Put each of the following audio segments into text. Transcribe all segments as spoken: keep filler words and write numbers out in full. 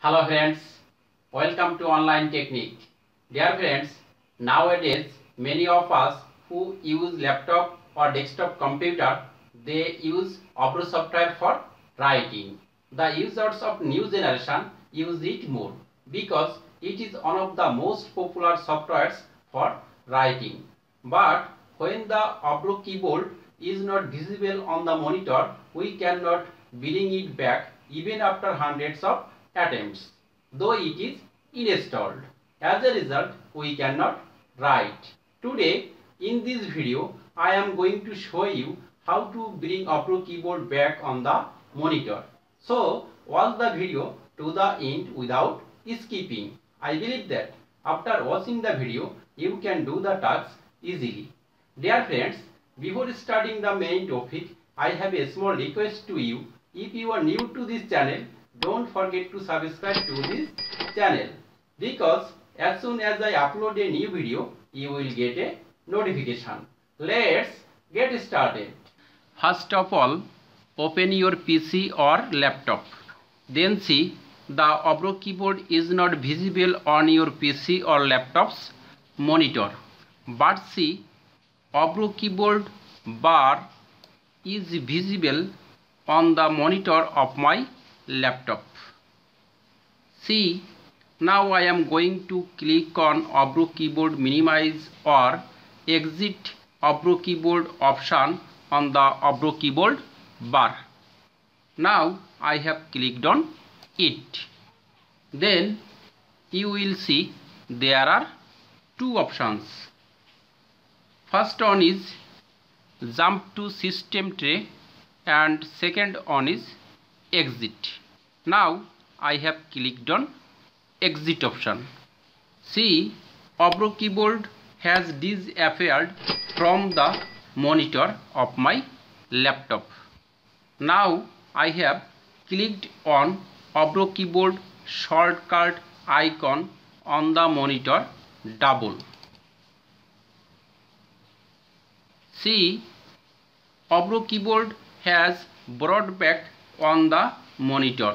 Hello friends, welcome to Online Technique. Dear friends, nowadays many of us who use laptop or desktop computer, they use Opera software for writing. The users of new generation use it more because it is one of the most popular softwares for writing. But when the Opera keyboard is not visible on the monitor, we cannot bring it back even after hundreds of attempts, though it is installed. As a result, we cannot write. Today, in this video, I am going to show you how to bring Opera keyboard back on the monitor. So, watch the video to the end without skipping. I believe that after watching the video, you can do the task easily. Dear friends, before starting the main topic, I have a small request to you. If you are new to this channel, don't forget to subscribe to this channel, because as soon as I upload a new video, you will get a notification. Let's get started. First of all, open your P C or laptop. Then see the Opera keyboard is not visible on your P C or laptop's monitor, but see Opera keyboard bar is visible on the monitor of my laptop. See, now I am going to click on Opera keyboard minimize or exit Opera keyboard option on the Opera keyboard bar. Now I have clicked on it. Then you will see there are two options. First one is jump to system tray and second one is exit. Now I have clicked on exit option. See, Opera keyboard has disappeared from the monitor of my laptop. Now I have clicked on Opera keyboard shortcut icon on the monitor double. See, Opera keyboard has brought back on the monitor.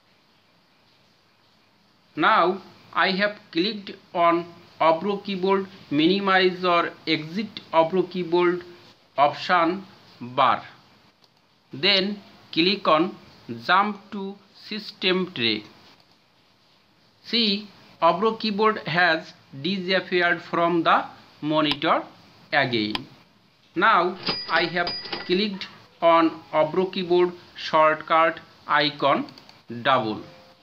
Now I have clicked on Opera keyboard minimize or exit Opera keyboard option bar. Then click on jump to system tray. See, Opera keyboard has disappeared from the monitor again. Now I have clicked on Opera keyboard shortcut icon double.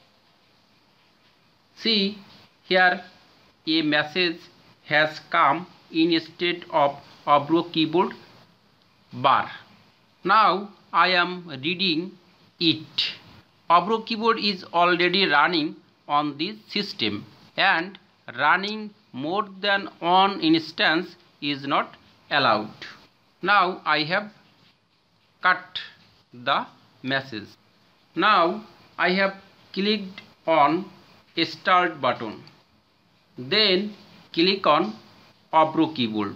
See, here a message has come instead of Opera keyboard bar. Now I am reading it. Opera keyboard is already running on this system, and running more than one instance is not allowed. Now I have cut the message. Now I have clicked on start button. Then click on Opera keyboard.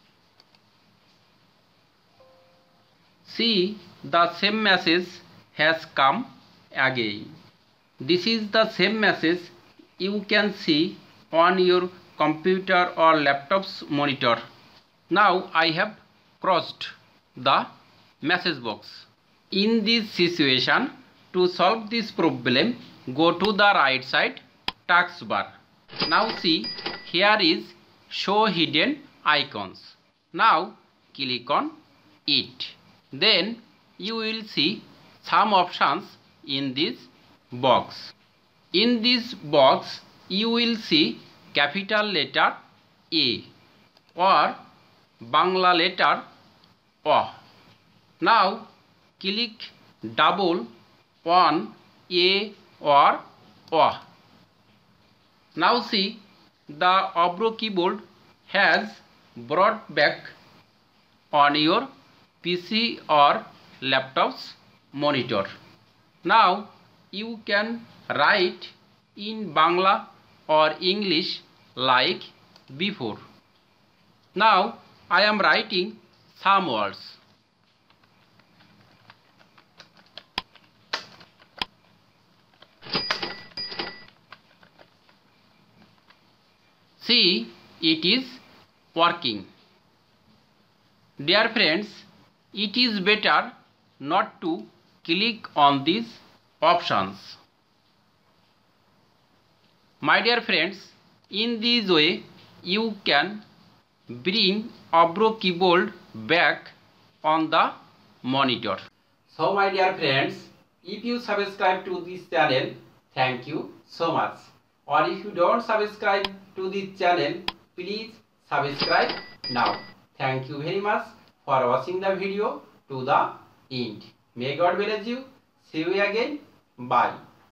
See, the same message has come again. This is the same message you can see on your computer or laptop's monitor. Now I have crossed the message box. In this situation, to solve this problem, go to the right side task bar. Now see, here is show hidden icons. Now click on it. Then you will see some options in this box. In this box you will see capital letter A or Bangla letter O. Now click double on A or O. Now see, the Opera keyboard has brought back on your P C or laptop's monitor. Now you can write in Bangla or English like before. Now I am writing some words. see it is working. Dear friends, it is better not to click on these options. My dear friends, in this way you can bring Abro keyboard back on the monitor. So my dear friends, if you subscribe to this channel, thank you so much. Or if you don't subscribe to this channel, please subscribe now. Thank you very much for watching the video to the end. May God bless you. See you again. Bye.